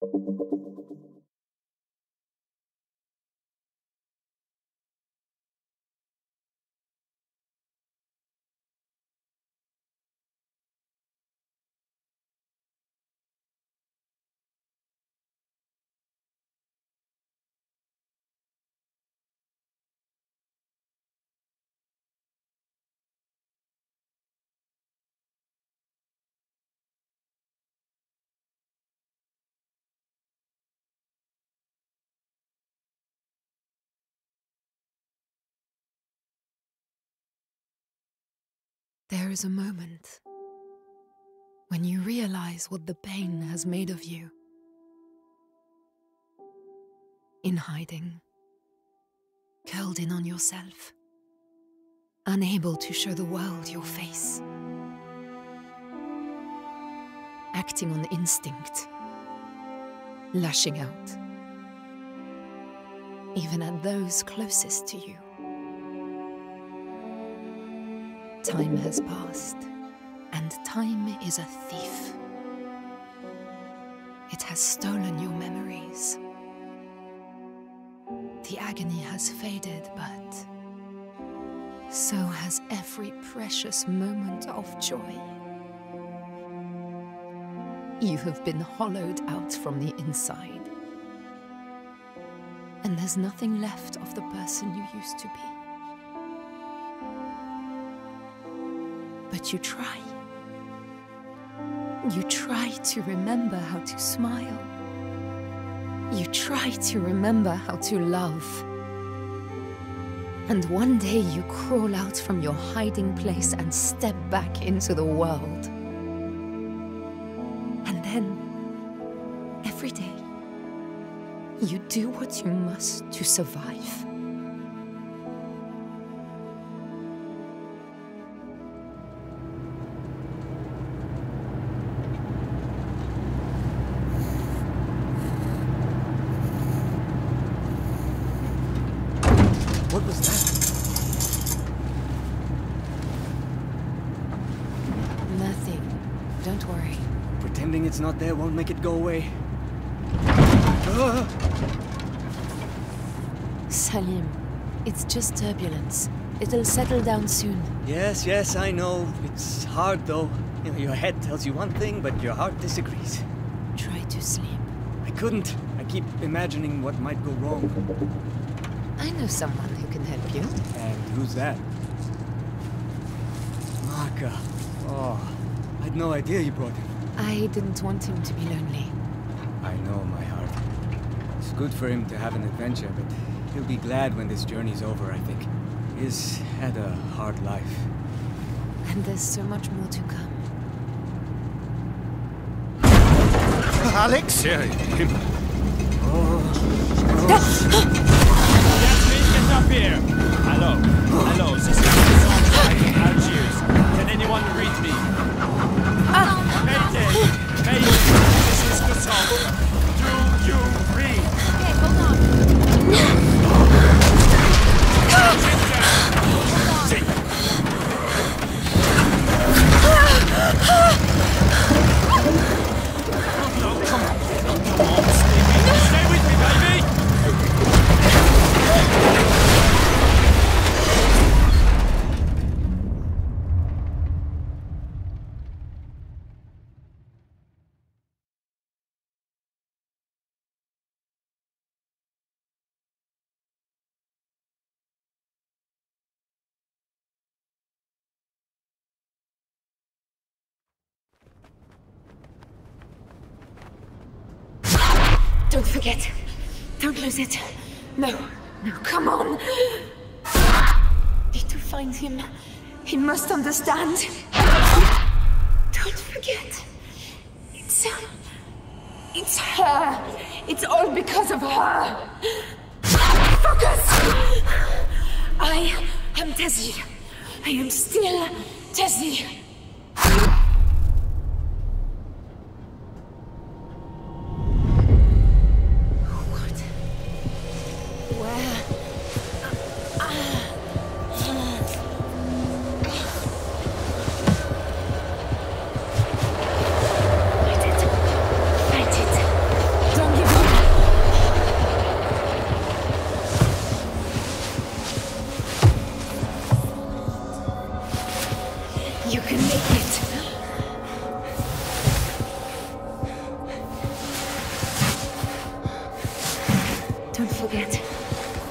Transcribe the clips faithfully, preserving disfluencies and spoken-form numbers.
There is a moment when you realize what the pain has made of you. In hiding, curled in on yourself, unable to show the world your face. Acting on instinct, lashing out, even at those closest to you. Time has passed, and time is a thief. It has stolen your memories. The agony has faded, but so has every precious moment of joy. You have been hollowed out from the inside, and there's nothing left of the person you used to be. But you try. You try to remember how to smile. You try to remember how to love. And one day you crawl out from your hiding place and step back into the world. And then, every day, you do what you must to survive. What was that? Nothing. Don't worry. Pretending it's not there won't make it go away. Ah! Salim, it's just turbulence. It'll settle down soon. Yes, yes, I know. It's hard though. You know, your head tells you one thing, but your heart disagrees. Try to sleep. I couldn't. I keep imagining what might go wrong. I know someone who can help you. And who's that? Maka. Oh, I had no idea you brought him. I didn't want him to be lonely. I know, my heart. It's good for him to have an adventure, but he'll be glad when this journey's over, I think. He's had a hard life. And there's so much more to come. Alex? Yeah, him. Oh. Jasmine, get up here! Hello. Hello, this is Algiers. Algiers. Can anyone read me? Mayday! Mayday! This is Gasol. Do you read? Okay, hold on. Sit down! No, come on. No, come on. Stay with me. Stay with me, baby! Don't forget. Don't lose it. No. No, come on. Need to find him. He must understand. Don't forget. It's... It's her. It's all because of her. Focus! I am Tessie. I am still Tessie.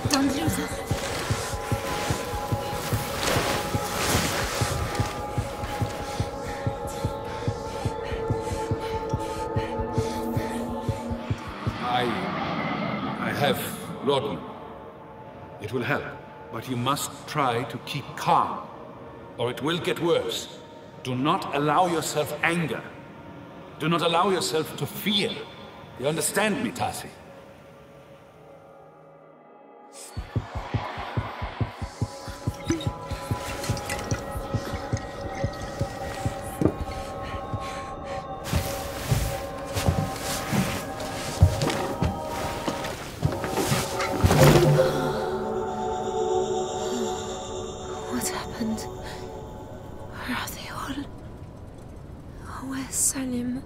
Don't lose it. I... I have laudanum. It will help, but you must try to keep calm, or it will get worse. Do not allow yourself anger. Do not allow yourself to fear. You understand me, Tasi? What happened? Where are they all? Where's Salim?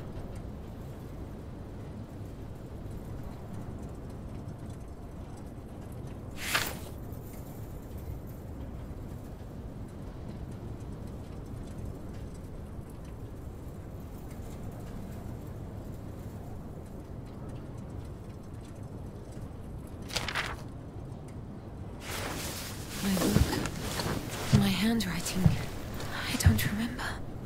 My book. My handwriting. I don't remember.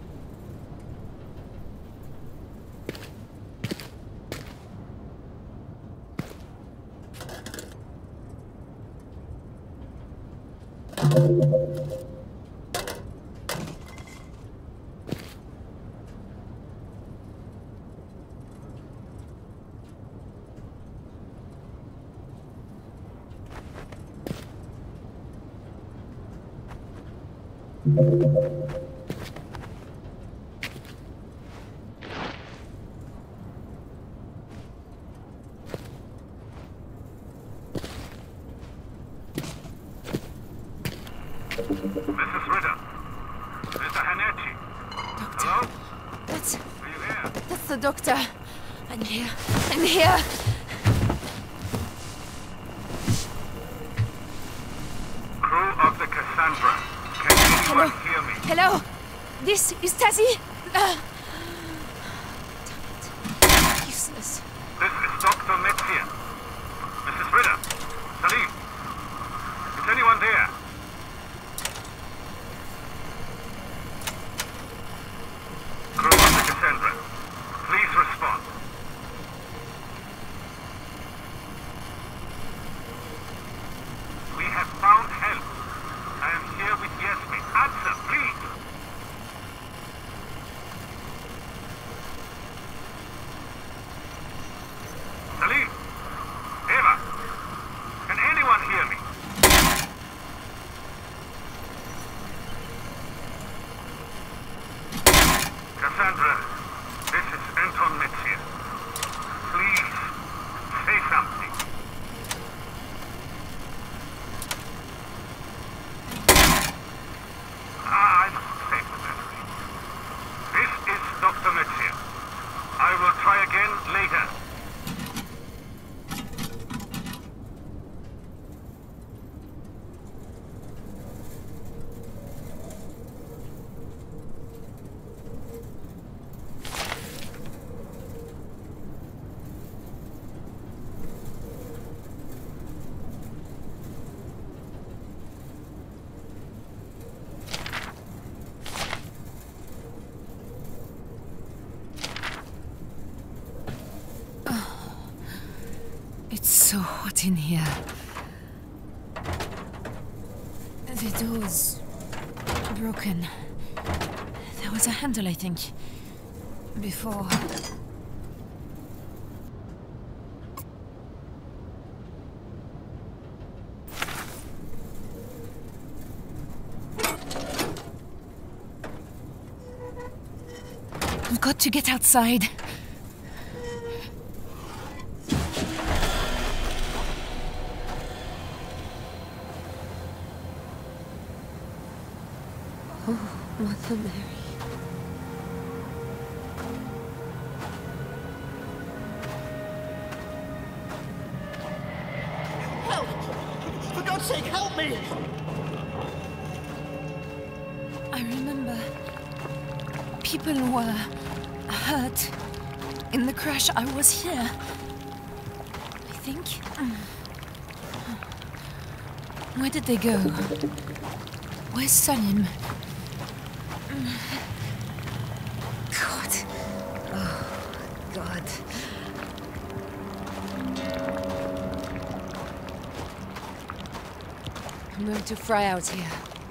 Missus Ritter. Mister Hanetti. Doctor. Hello? That's... Are you there? that's the doctor. I'm here. I'm here. Crew of the Cassandra. Can anyone Hello? hear me? Hello? This is Tasi? Uh, damn it. Useless. This is Doctor Metzia. Missus Ritter. Salim. Is anyone there? Crew of the Cassandra. Please respond. We have found help. I am here with Yasmin. Answer, please. Salim. Eva. Can anyone hear me? Cassandra, this is Anton Metzia. Please, say something. Ah, I must save the battery. This is Doctor Metzia. I will try again later. It's so hot in here. The door's broken. There was a handle, I think, before. We've got to get outside. Oh, Mother Mary. Help! For God's sake, help me! I remember people were hurt in the crash. I was here, I think. Where did they go? Where's Salim? God. Oh, God. I'm going to fry out here.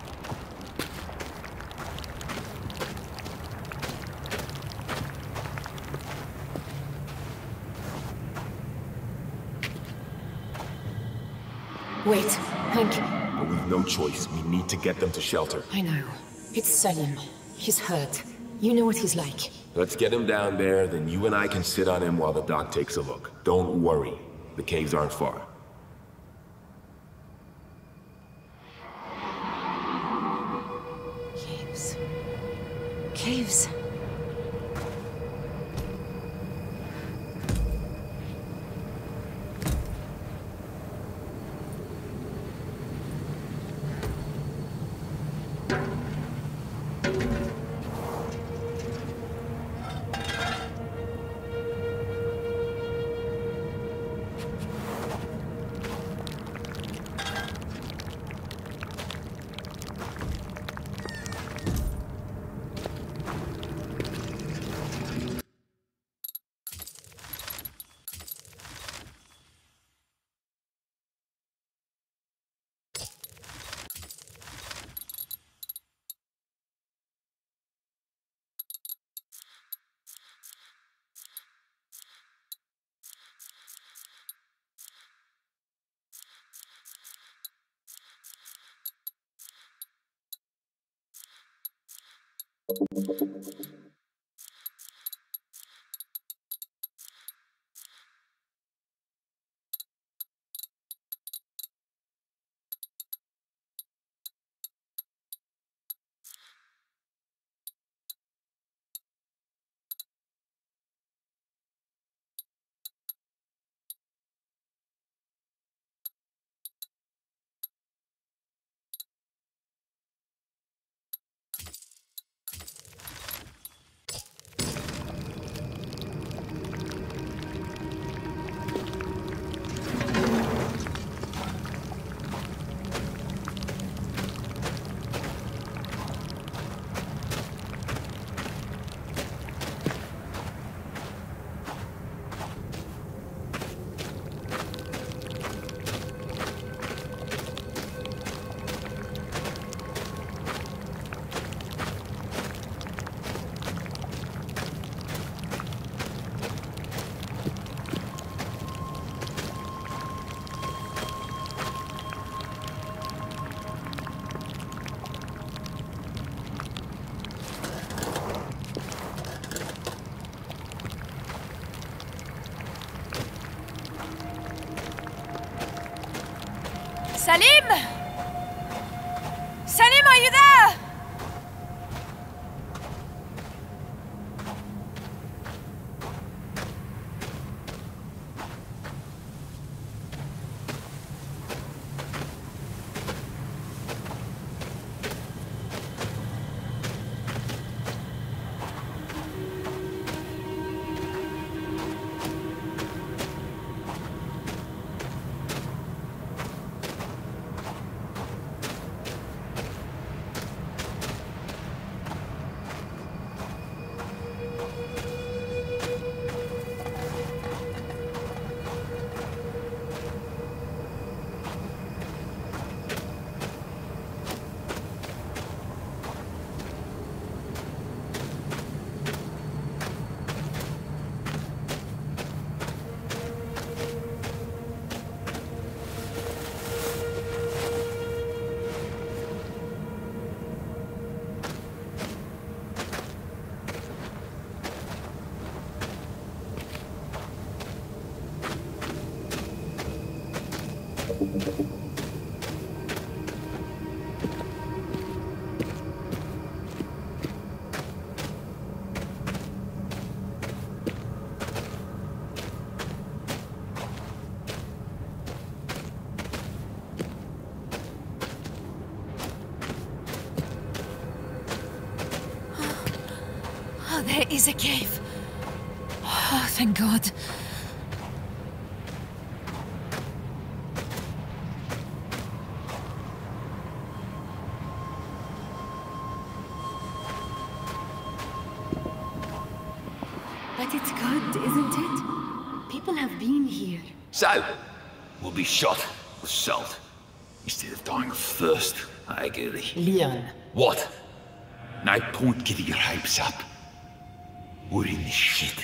Wait, Hank. But we've no choice. We need to get them to shelter. I know. It's Salim. He's hurt. You know what he's like. Let's get him down there, then you and I can sit on him while the doc takes a look. Don't worry. The caves aren't far. Caves. Caves. Salim! Salim, are you there? Oh, there is a cave. Oh, thank God. But it's good, isn't it? People have been here. So, we'll be shot with salt instead of dying of thirst. I agree. Leon. What? No point getting your hopes up. We're in this shit.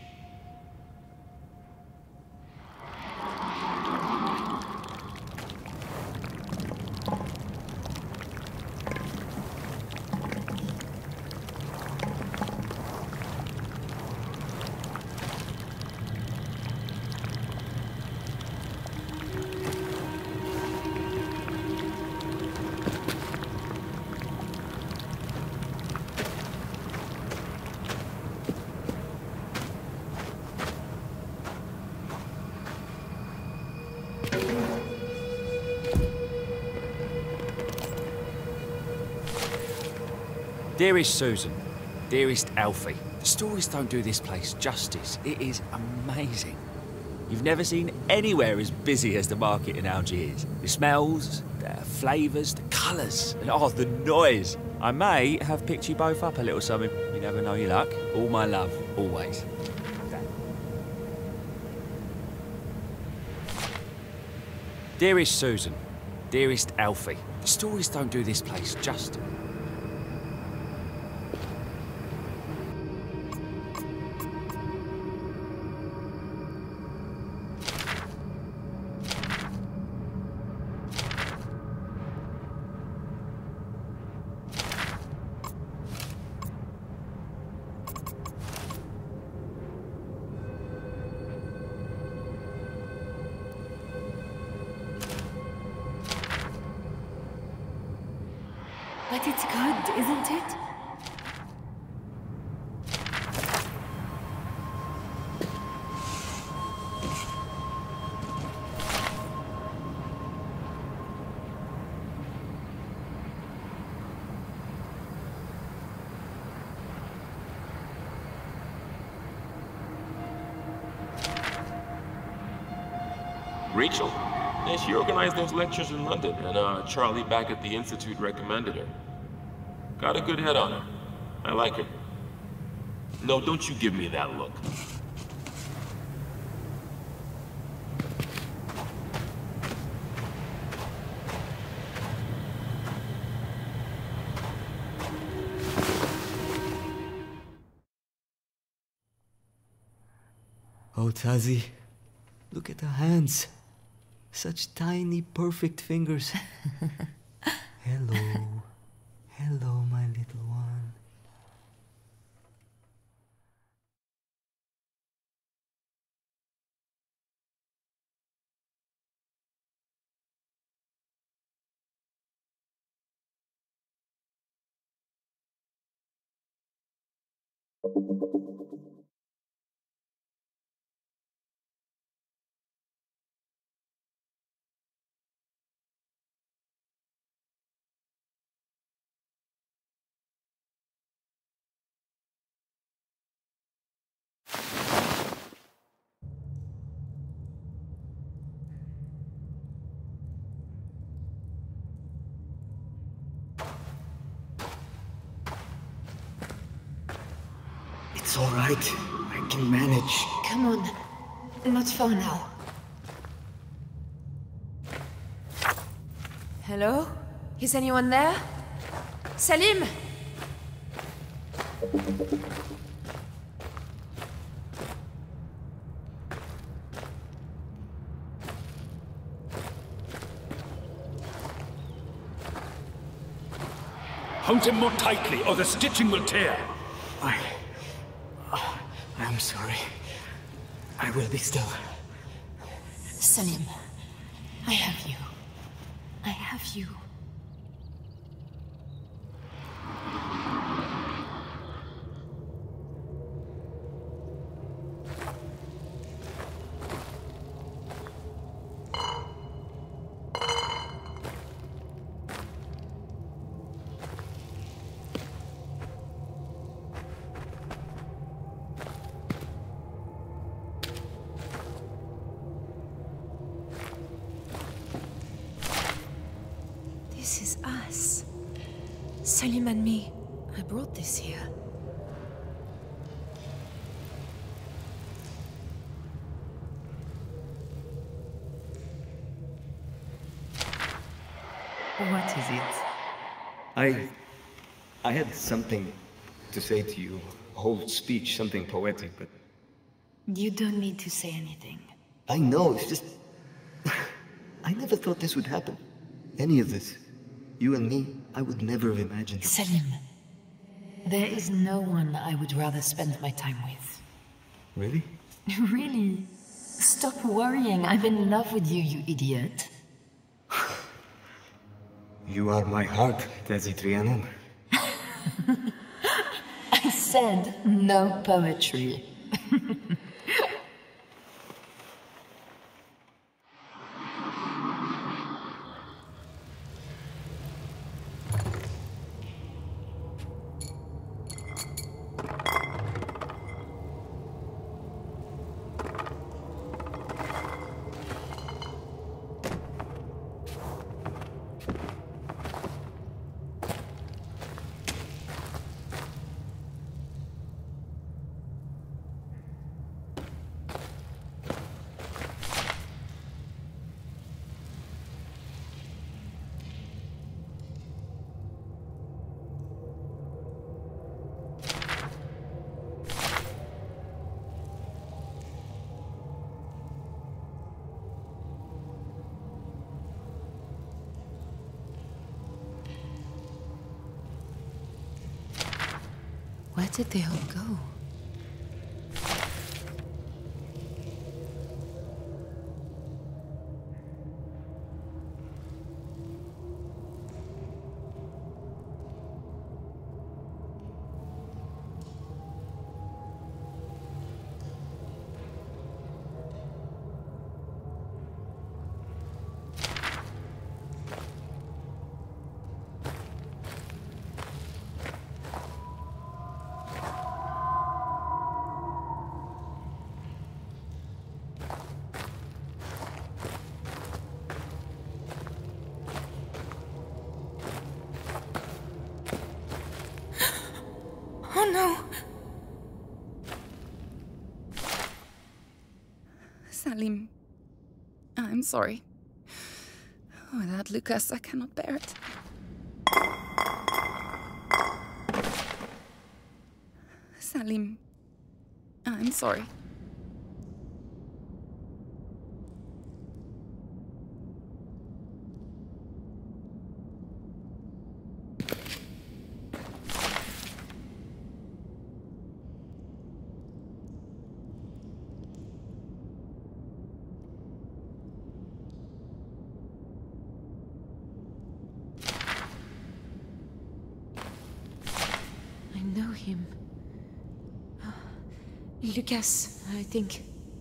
Dearest Susan, dearest Alfie, the stories don't do this place justice. It is amazing. You've never seen anywhere as busy as the market in Algiers. The smells, the flavours, the colours, and oh, the noise. I may have picked you both up a little something. You never know your luck. All my love, always. Dearest Susan, dearest Alfie, the stories don't do this place justice. But it's good, isn't it? Rachel? Yeah, she organized those lectures in London, and uh, Charlie back at the Institute recommended her. Got a good head on her. I like her. No, don't you give me that look. Oh, Tazi, look at the hands. Such tiny, perfect fingers. Hello. Hello, my little one. It's all right. I can manage. Come on. Not far now. Hello? Is anyone there? Salim! Hold him more tightly, or the stitching will tear. I... Uh, I'm sorry. I will be still. Salim, I have you. I have you. This is us. Salim and me. I brought this here. What is it? I... I had something to say to you. A whole speech, something poetic, but... You don't need to say anything. I know, it's just... I never thought this would happen. Any of this. You and me, I would never have imagined. Selim, there is no one I would rather spend my time with. Really? Really? Stop worrying. I'm in love with you, you idiot. You are my heart, Tezi Trianon. I said no poetry. Where did they all go? Oh no! Salim, I'm sorry. Without Lucas, I cannot bear it. Salim, I'm sorry. Him. Lucas, I think.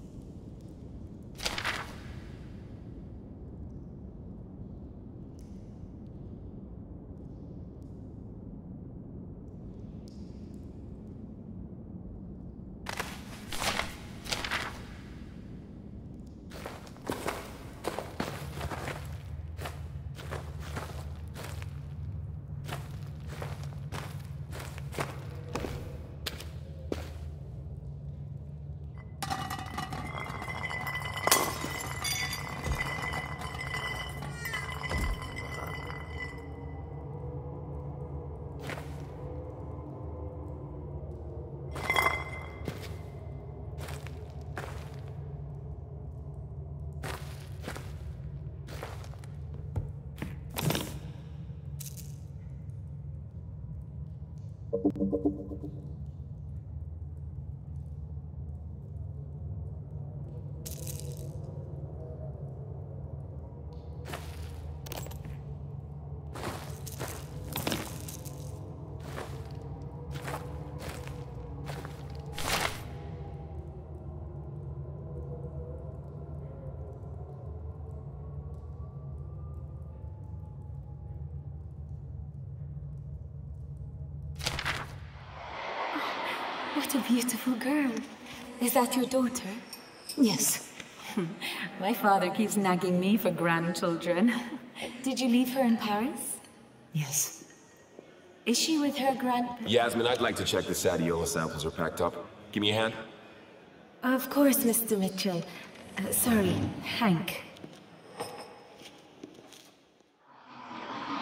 What a beautiful girl. Is that your daughter? Yes. My father keeps nagging me for grandchildren. Did you leave her in Paris? Yes. Is she with her grand... Yasmin, I'd like to check the Sadiola samples are packed up. Give me a hand. Of course, Mister Mitchell. Uh, sorry, Hank.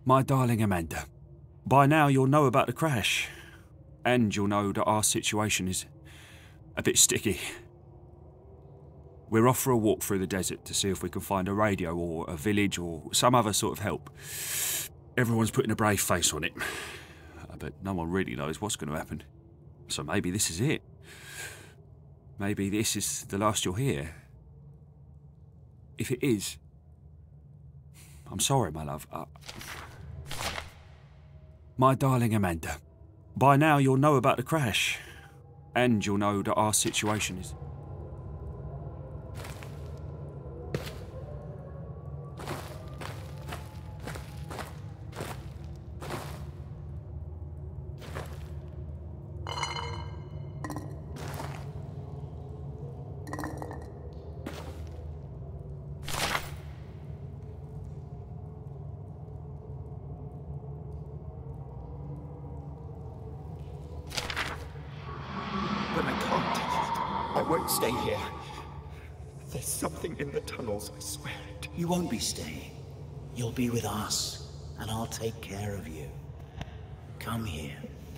My darling Amanda, by now you'll know about the crash. And you'll know that our situation is a bit sticky. We're off for a walk through the desert to see if we can find a radio or a village or some other sort of help. Everyone's putting a brave face on it, but no one really knows what's going to happen. So maybe this is it. Maybe this is the last you'll hear. If it is, I'm sorry, my love. Uh, my darling Amanda, by now you'll know about the crash, and you'll know that our situation is... But I can't. I won't stay here. There's something in the tunnels, I swear it. You won't be staying. You'll be with us, and I'll take care of you. Come here.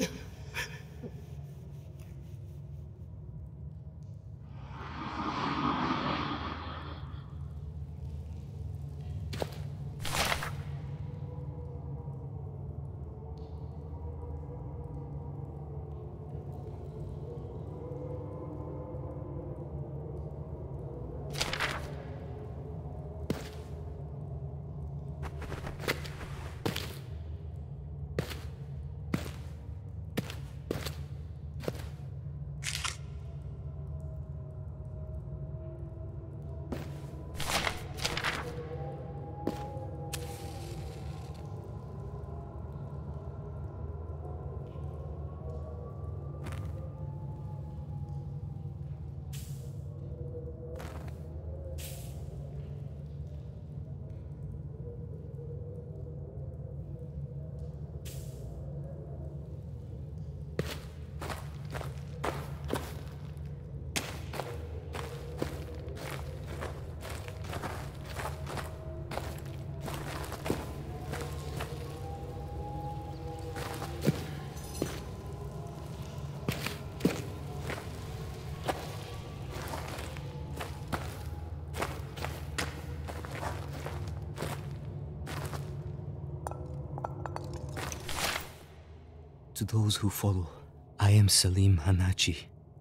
To those who follow, I am Salim Hanachi.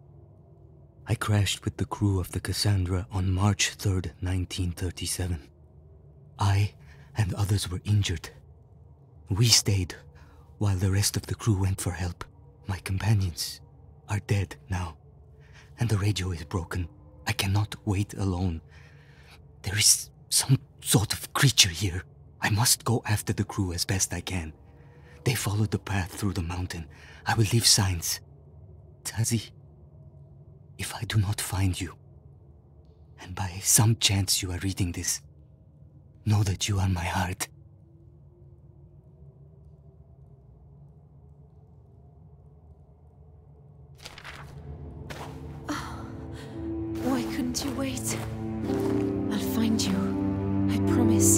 I crashed with the crew of the Cassandra on March third, nineteen thirty-seven. I and others were injured. We stayed while the rest of the crew went for help. My companions are dead now, and the radio is broken. I cannot wait alone. There is some sort of creature here. I must go after the crew as best I can. They followed the path through the mountain. I will leave signs. Tazi, if I do not find you, and by some chance you are reading this, know that you are my heart. Oh, why couldn't you wait? I'll find you. I promise.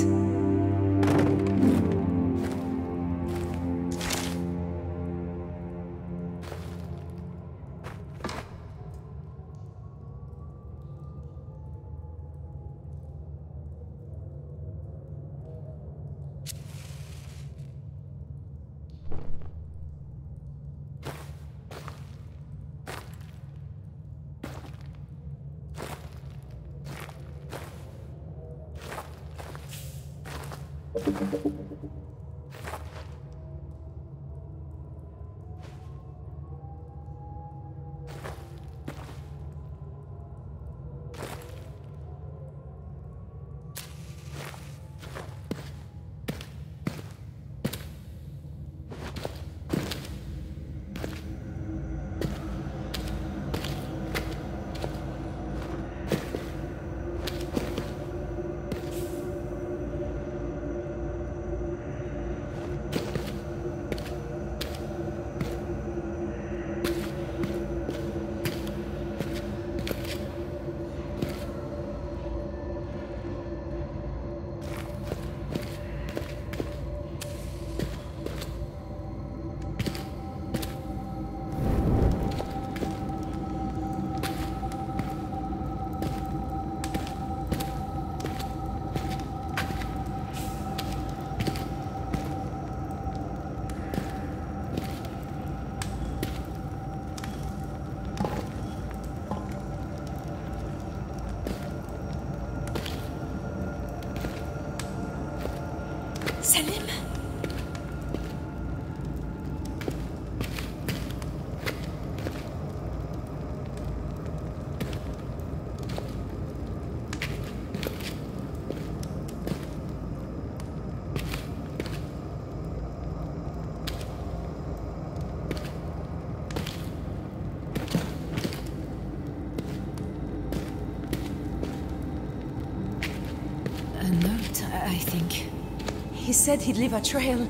He said he'd leave a trail.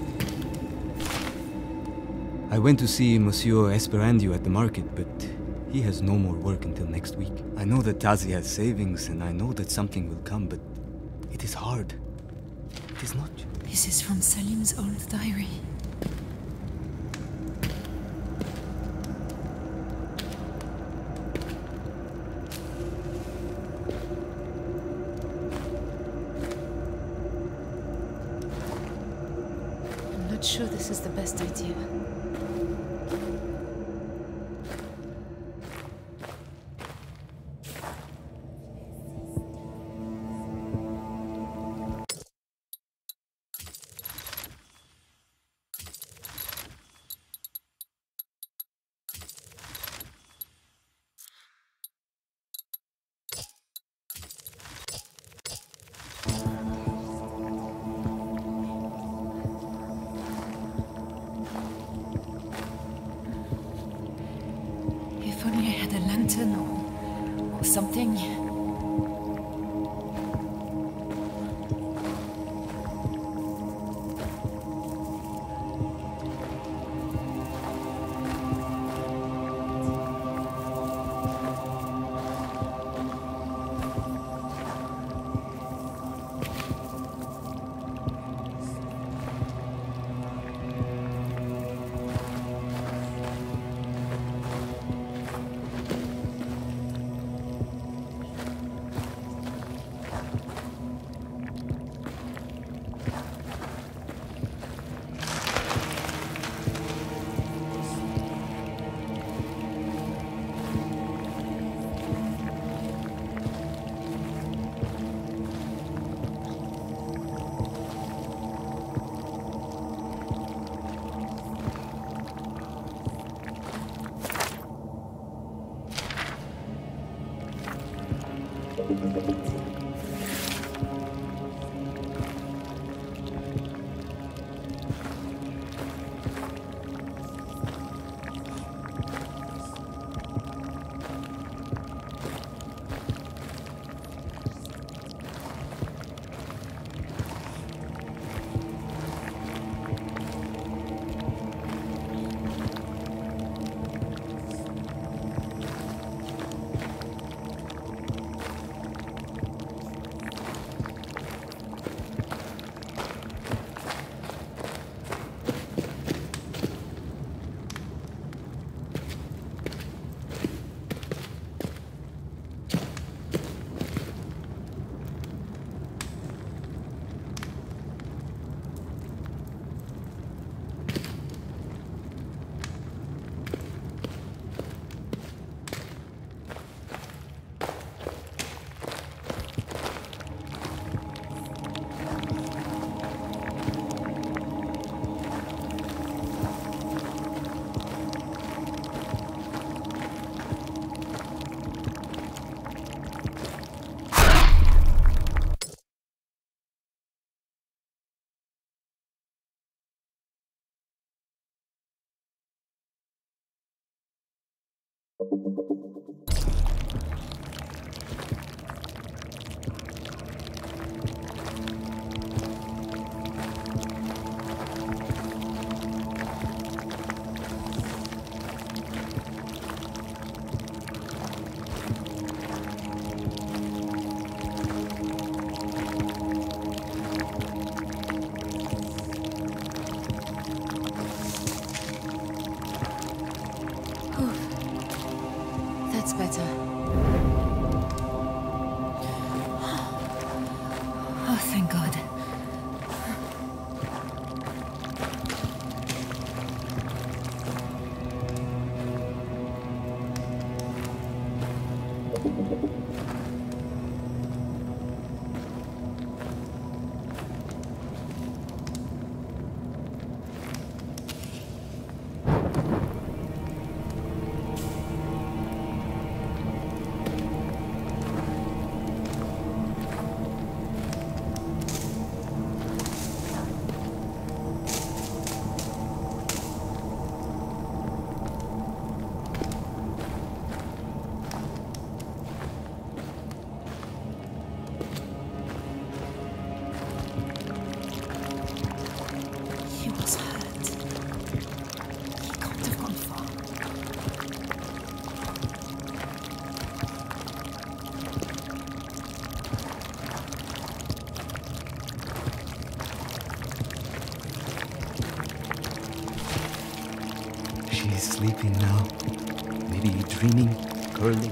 I went to see Monsieur Esperandio at the market, but he has no more work until next week. I know that Tazi has savings, and I know that something will come, but it is hard. It is not. This is from Salim's old diary. I'm not sure this is the best idea. If only I had a lantern or, or something. Better. Oh, thank God. And now, maybe dreaming, curling.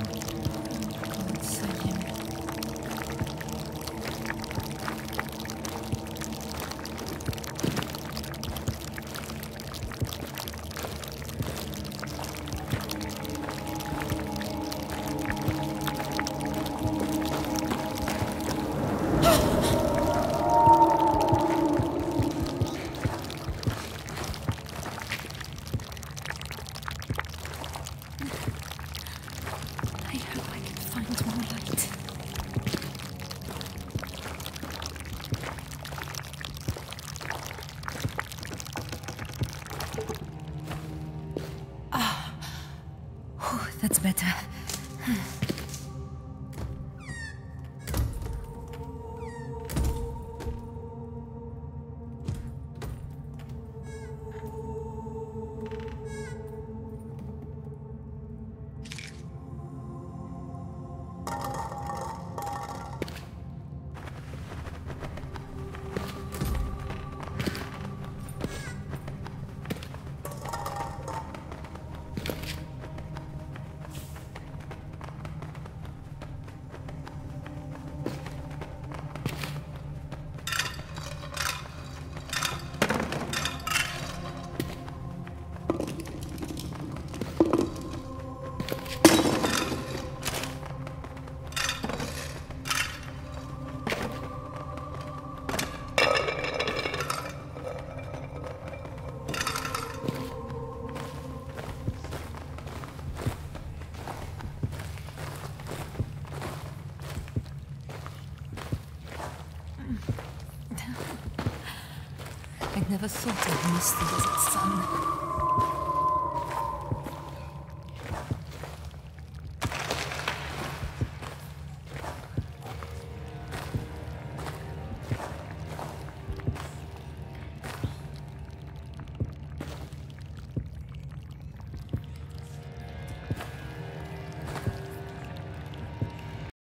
That's better. I never thought I'd miss the desert sun.